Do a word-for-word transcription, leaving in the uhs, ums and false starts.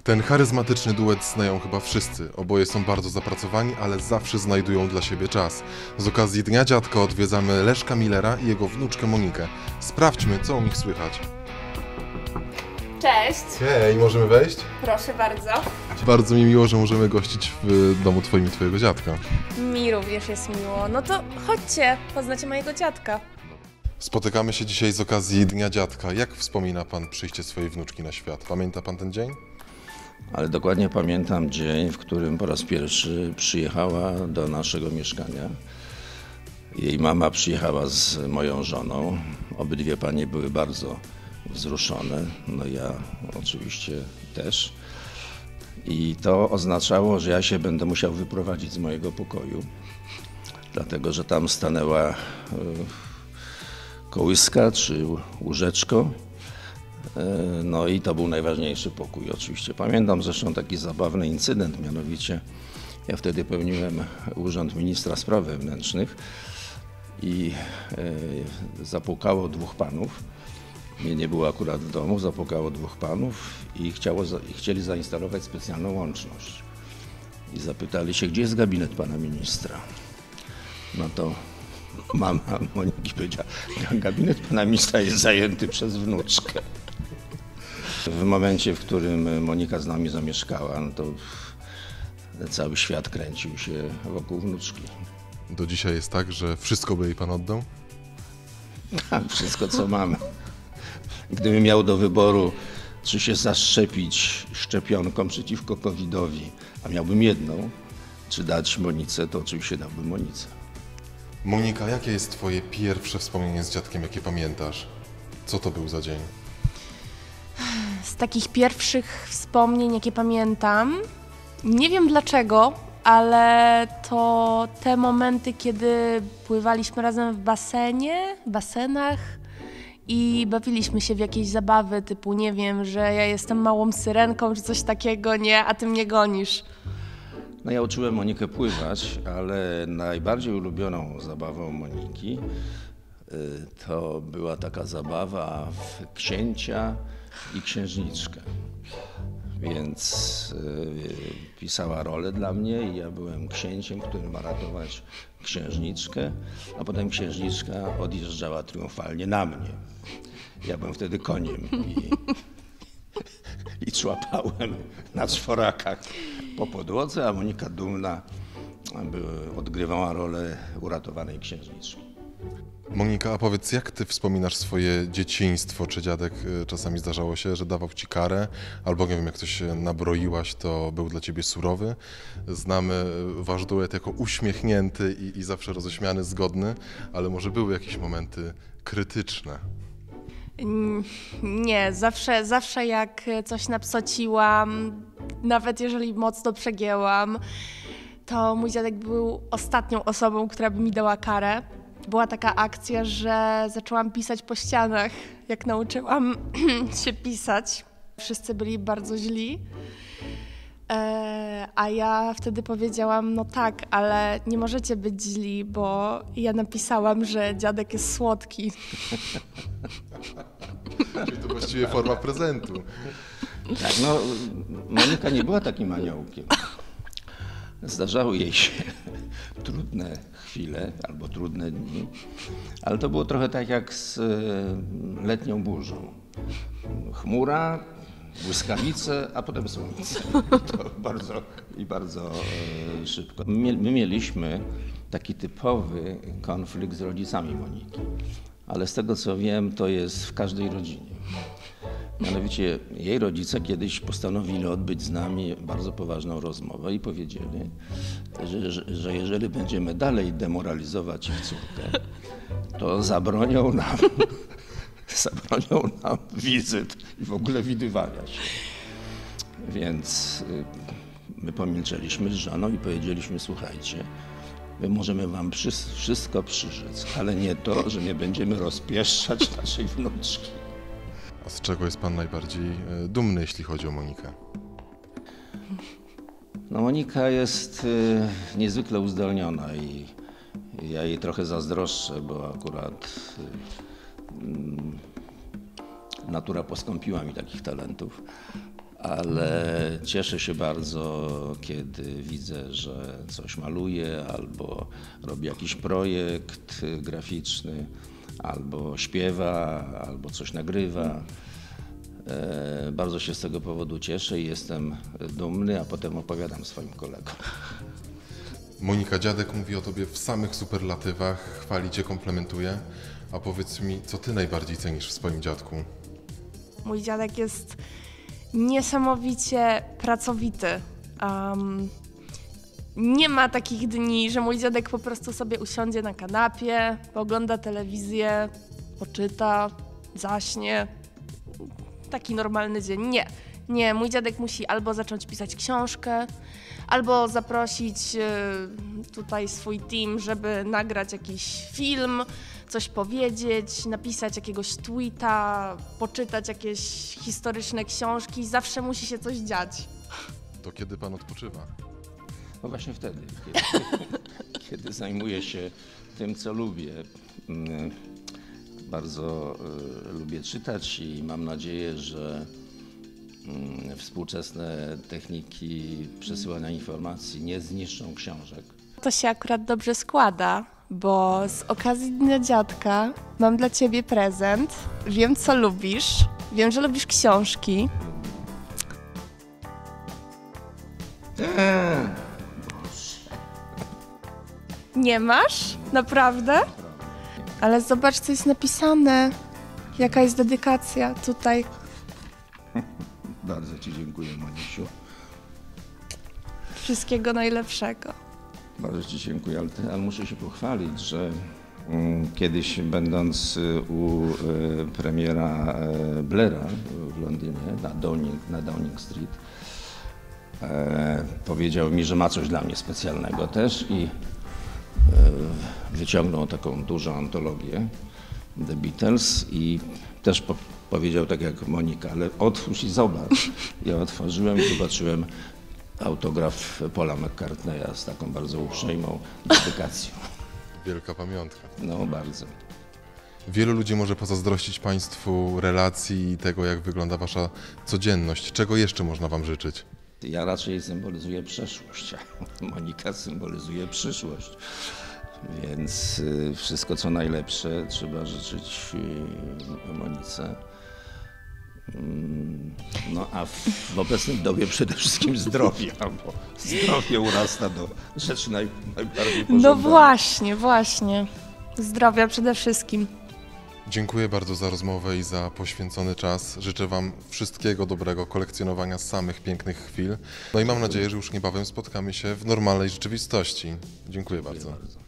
Ten charyzmatyczny duet znają chyba wszyscy. Oboje są bardzo zapracowani, ale zawsze znajdują dla siebie czas. Z okazji Dnia Dziadka odwiedzamy Leszka Millera i jego wnuczkę Monikę. Sprawdźmy, co u nich słychać. Cześć! Hej, możemy wejść? Proszę bardzo. Bardzo mi miło, że możemy gościć w domu twoim i twojego dziadka. Mi również jest miło. No to chodźcie, poznacie mojego dziadka. Spotykamy się dzisiaj z okazji Dnia Dziadka. Jak wspomina pan przyjście swojej wnuczki na świat? Pamięta pan ten dzień? Ale dokładnie pamiętam dzień, w którym po raz pierwszy przyjechała do naszego mieszkania. Jej mama przyjechała z moją żoną. Obydwie panie były bardzo wzruszone. No ja oczywiście też. I to oznaczało, że ja się będę musiał wyprowadzić z mojego pokoju, dlatego że tam stanęła kołyska czy łóżeczko. No i to był najważniejszy pokój oczywiście. Pamiętam zresztą taki zabawny incydent, mianowicie ja wtedy pełniłem urząd ministra spraw wewnętrznych i zapukało dwóch panów. Mnie nie było akurat w domu, zapukało dwóch panów i, chciało, i chcieli zainstalować specjalną łączność. I zapytali się, gdzie jest gabinet pana ministra. No to mama Moniki powiedziała, gabinet pana ministra jest zajęty przez wnuczkę. W momencie, w którym Monika z nami zamieszkała, no to cały świat kręcił się wokół wnuczki. Do dzisiaj jest tak, że wszystko by jej pan oddał? Tak, wszystko co mamy. Gdybym miał do wyboru, czy się zaszczepić szczepionką przeciwko kowidowi, a miałbym jedną, czy dać Monice, to oczywiście dałbym Monice. Monika, jakie jest twoje pierwsze wspomnienie z dziadkiem, jakie pamiętasz? Co to był za dzień? Z takich pierwszych wspomnień, jakie pamiętam, nie wiem dlaczego, ale to te momenty, kiedy pływaliśmy razem w basenie, basenach i bawiliśmy się w jakieś zabawy typu, nie wiem, że ja jestem małą syrenką czy coś takiego, nie, a ty mnie gonisz. No ja uczyłem Monikę pływać, ale najbardziej ulubioną zabawą Moniki y, to była taka zabawa w księcia i księżniczkę. Więc y, pisała rolę dla mnie i ja byłem księciem, który ma ratować księżniczkę, a potem księżniczka odjeżdżała triumfalnie na mnie. Ja byłem wtedy koniem i, i człapałem na czworakach po podłodze, a Monika dumna by, odgrywała rolę uratowanej księżniczki. Monika, a powiedz, jak ty wspominasz swoje dzieciństwo? Czy dziadek czasami zdarzało się, że dawał ci karę? Albo nie wiem, jak coś się nabroiłaś, to był dla ciebie surowy? Znamy wasz duet jako uśmiechnięty i, i zawsze roześmiany, zgodny, ale może były jakieś momenty krytyczne? Nie, zawsze, zawsze jak coś napsociłam, nawet jeżeli mocno przegięłam, to mój dziadek był ostatnią osobą, która by mi dała karę. Była taka akcja, że zaczęłam pisać po ścianach, jak nauczyłam się pisać. Wszyscy byli bardzo źli, e, a ja wtedy powiedziałam, no tak, ale nie możecie być źli, bo ja napisałam, że dziadek jest słodki. Czyli to właściwie forma prezentu. Tak, no Monika nie była takim aniołkiem. Zdarzały jej się trudne chwile albo trudne dni, ale to było trochę tak jak z letnią burzą. Chmura, błyskawice, a potem słońce. To bardzo i bardzo szybko. My mieliśmy taki typowy konflikt z rodzicami Moniki, ale z tego co wiem, to jest w każdej rodzinie. Mianowicie jej rodzice kiedyś postanowili odbyć z nami bardzo poważną rozmowę i powiedzieli, że, że, że jeżeli będziemy dalej demoralizować ich córkę, to zabronią nam, zabronią nam wizyt i w ogóle widywania się. Więc my pomilczeliśmy z żoną i powiedzieliśmy, słuchajcie, my możemy wam wszystko przyrzec, ale nie to, że nie będziemy rozpieszczać naszej wnuczki. A z czego jest pan najbardziej dumny, jeśli chodzi o Monikę? No Monika jest y, niezwykle uzdolniona i ja jej trochę zazdroszczę, bo akurat y, y, natura poskąpiła mi takich talentów. ale cieszę się bardzo, kiedy widzę, że coś maluje, albo robi jakiś projekt graficzny, albo śpiewa, albo coś nagrywa. E, bardzo się z tego powodu cieszę i jestem dumny, a potem opowiadam swoim kolegom. Monika Dziadek mówi o tobie w samych superlatywach, chwali cię, komplementuje. A powiedz mi, co ty najbardziej cenisz w swoim dziadku? Mój dziadek jest niesamowicie pracowity. Um, nie ma takich dni, że mój dziadek po prostu sobie usiądzie na kanapie, poogląda telewizję, poczyta, zaśnie. Taki normalny dzień. Nie, nie. Mój dziadek musi albo zacząć pisać książkę, albo zaprosić y, tutaj swój team, żeby nagrać jakiś film, coś powiedzieć, napisać jakiegoś tweeta, poczytać jakieś historyczne książki. Zawsze musi się coś dziać. To kiedy pan odpoczywa? No właśnie wtedy, kiedy, kiedy zajmuję się tym, co lubię. Bardzo y, lubię czytać i mam nadzieję, że y, współczesne techniki przesyłania informacji nie zniszczą książek. To się akurat dobrze składa, bo z okazji Dnia Dziadka mam dla ciebie prezent. Wiem, co lubisz. Wiem, że lubisz książki. Eee. Nie masz? Naprawdę? Ale zobacz, co jest napisane. Jaka jest dedykacja tutaj. Bardzo ci dziękuję, Monisiu. Wszystkiego najlepszego. Bardzo ci dziękuję, ale, ale muszę się pochwalić, że mm, kiedyś będąc u y, premiera y, Blaira w Londynie na Downing, na Downing Street, y, powiedział mi, że ma coś dla mnie specjalnego też i y, wyciągnął taką dużą antologię The Beatles i też po, powiedział tak jak Monika, ale otwórz i zobacz. Ja otworzyłem i zobaczyłem autograf Paula McCartneya z taką bardzo uprzejmą dedykacją. Wielka pamiątka. No bardzo. Wielu ludzi może pozazdrościć państwu relacji i tego, jak wygląda wasza codzienność. Czego jeszcze można wam życzyć? Ja raczej symbolizuję przeszłość, a Monika symbolizuje przyszłość. Więc wszystko co najlepsze trzeba życzyć Monice. No a w, w obecnym dobie przede wszystkim zdrowia, bo zdrowie urasta do rzeczy naj, najbardziej pożądanych. No właśnie, właśnie. Zdrowia przede wszystkim. Dziękuję bardzo za rozmowę i za poświęcony czas. Życzę wam wszystkiego dobrego, kolekcjonowania samych pięknych chwil. No i mam nadzieję, że już niebawem spotkamy się w normalnej rzeczywistości. Dziękuję bardzo. Dziękuję bardzo.